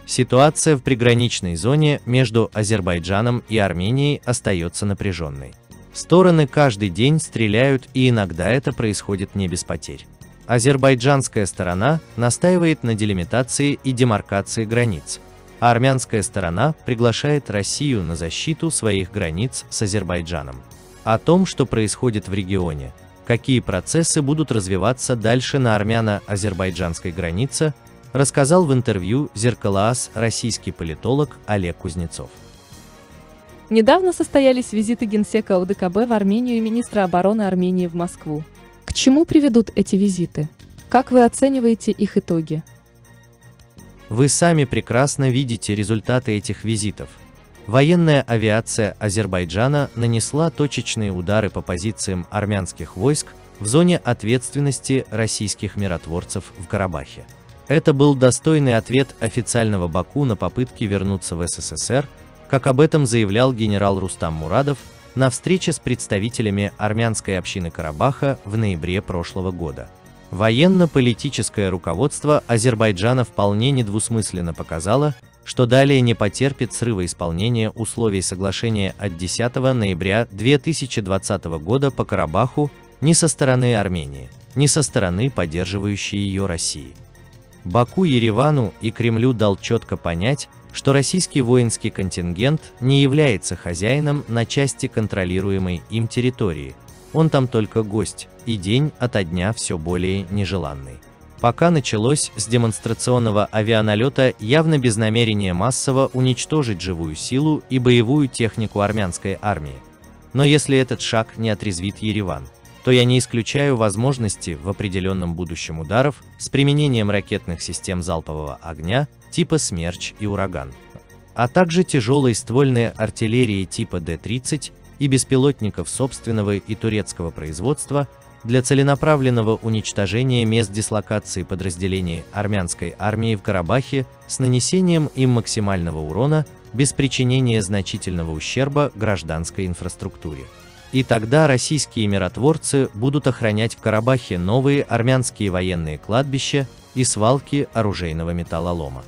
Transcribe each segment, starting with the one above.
Ситуация в приграничной зоне между Азербайджаном и Арменией остается напряженной. Стороны каждый день стреляют, и иногда это происходит не без потерь. Азербайджанская сторона настаивает на делимитации и демаркации границ, а армянская сторона приглашает Россию на защиту своих границ с Азербайджаном. О том, что происходит в регионе, какие процессы будут развиваться дальше на армяно-азербайджанской границе, рассказал в интервью «Зеркала-АС» российский политолог Олег Кузнецов. Недавно состоялись визиты генсека ОДКБ в Армению и министра обороны Армении в Москву. К чему приведут эти визиты? Как вы оцениваете их итоги? Вы сами прекрасно видите результаты этих визитов. Военная авиация Азербайджана нанесла точечные удары по позициям армянских войск в зоне ответственности российских миротворцев в Карабахе. Это был достойный ответ официального Баку на попытки вернуться в СССР, как об этом заявлял генерал Рустам Мурадов на встрече с представителями армянской общины Карабаха в ноябре прошлого года. Военно-политическое руководство Азербайджана вполне недвусмысленно показало, что далее не потерпит срыва исполнения условий соглашения от 10 ноября 2020 года по Карабаху ни со стороны Армении, ни со стороны поддерживающей ее России. Баку, Еревану и Кремлю дал четко понять, что российский воинский контингент не является хозяином на части контролируемой им территории, он там только гость, и день ото дня все более нежеланный. Пока началось с демонстрационного авианалета явно без намерения массово уничтожить живую силу и боевую технику армянской армии. Но если этот шаг не отрезвит Ереван, то я не исключаю возможности в определенном будущем ударов с применением ракетных систем залпового огня типа «Смерч» и «Ураган», а также тяжелой ствольной артиллерии типа Д-30 и беспилотников собственного и турецкого производства для целенаправленного уничтожения мест дислокации подразделений армянской армии в Карабахе с нанесением им максимального урона без причинения значительного ущерба гражданской инфраструктуре. И тогда российские миротворцы будут охранять в Карабахе новые армянские военные кладбища и свалки оружейного металлолома.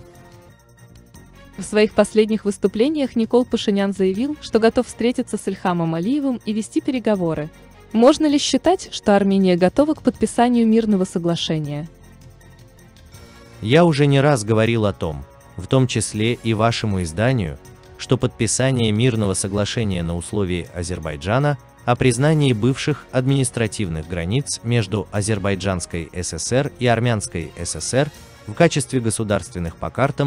В своих последних выступлениях Никол Пашинян заявил, что готов встретиться с Ильхамом Алиевым и вести переговоры. Можно ли считать, что Армения готова к подписанию мирного соглашения? Я уже не раз говорил о том, в том числе и вашему изданию, что подписание мирного соглашения на условии Азербайджана о признании бывших административных границ между Азербайджанской ССР и Армянской ССР в качестве государственных по картам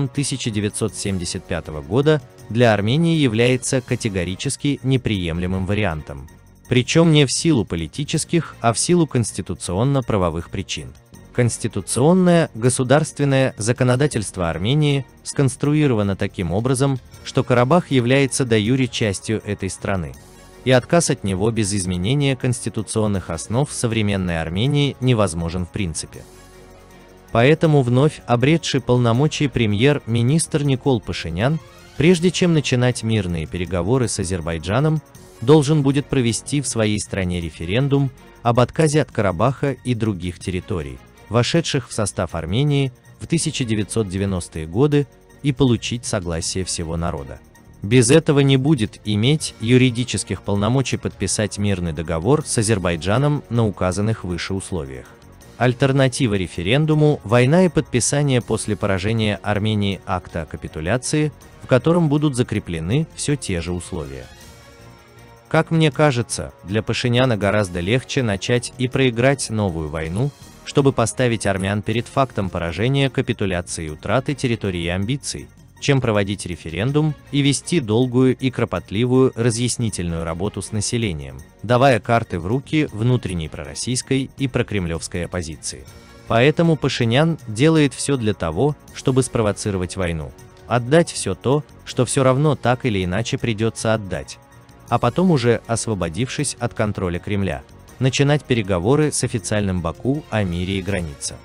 1975 года для Армении является категорически неприемлемым вариантом. Причем не в силу политических, а в силу конституционно-правовых причин. Конституционное государственное законодательство Армении сконструировано таким образом, что Карабах является де-юре частью этой страны, и отказ от него без изменения конституционных основ современной Армении невозможен в принципе. Поэтому вновь обретший полномочий премьер-министр Никол Пашинян, прежде чем начинать мирные переговоры с Азербайджаном, должен будет провести в своей стране референдум об отказе от Карабаха и других территорий, вошедших в состав Армении в 1990-е годы, и получить согласие всего народа. Без этого не будет иметь юридических полномочий подписать мирный договор с Азербайджаном на указанных выше условиях. Альтернатива референдуму – война и подписание после поражения Армении акта о капитуляции, в котором будут закреплены все те же условия. Как мне кажется, для Пашиняна гораздо легче начать и проиграть новую войну, чтобы поставить армян перед фактом поражения, капитуляции и утраты территории и амбиций, чем проводить референдум и вести долгую и кропотливую разъяснительную работу с населением, давая карты в руки внутренней пророссийской и прокремлевской оппозиции. Поэтому Пашинян делает все для того, чтобы спровоцировать войну, отдать все то, что все равно так или иначе придется отдать, а потом уже, освободившись от контроля Кремля, начинать переговоры с официальным Баку о мире и границе.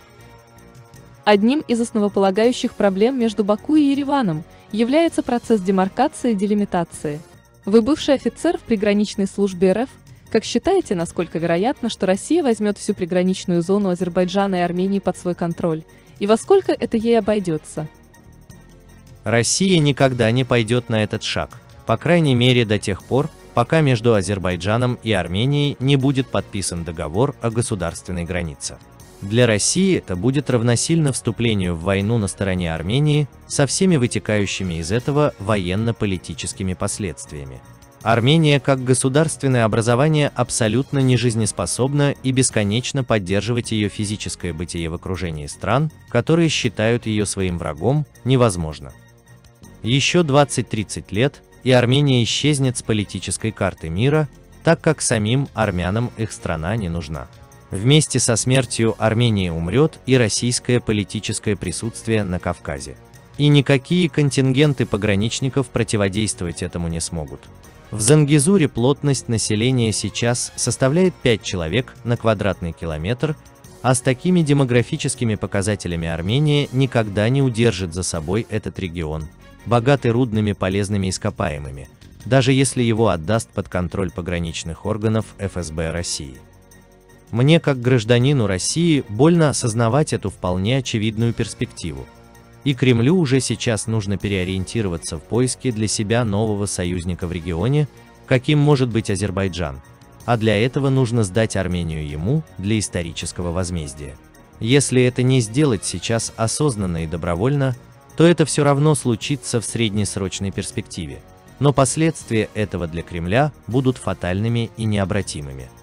Одним из основополагающих проблем между Баку и Ереваном является процесс демаркации и делимитации. Вы бывший офицер в приграничной службе РФ. Как считаете, насколько вероятно, что Россия возьмет всю приграничную зону Азербайджана и Армении под свой контроль, и во сколько это ей обойдется? Россия никогда не пойдет на этот шаг, по крайней мере до тех пор, пока между Азербайджаном и Арменией не будет подписан договор о государственной границе. Для России это будет равносильно вступлению в войну на стороне Армении со всеми вытекающими из этого военно-политическими последствиями. Армения как государственное образование абсолютно не жизнеспособна, и бесконечно поддерживать ее физическое бытие в окружении стран, которые считают ее своим врагом, невозможно. Еще 20-30 лет, и Армения исчезнет с политической карты мира, так как самим армянам их страна не нужна. Вместе со смертью Армения умрет и российское политическое присутствие на Кавказе. И никакие контингенты пограничников противодействовать этому не смогут. В Зангезуре плотность населения сейчас составляет 5 человек на квадратный километр, а с такими демографическими показателями Армения никогда не удержит за собой этот регион, богатый рудными полезными ископаемыми, даже если его отдаст под контроль пограничных органов ФСБ России. Мне, как гражданину России, больно осознавать эту вполне очевидную перспективу. И Кремлю уже сейчас нужно переориентироваться в поиске для себя нового союзника в регионе, каким может быть Азербайджан, а для этого нужно сдать Армению ему для исторического возмездия. Если это не сделать сейчас осознанно и добровольно, то это все равно случится в среднесрочной перспективе, но последствия этого для Кремля будут фатальными и необратимыми.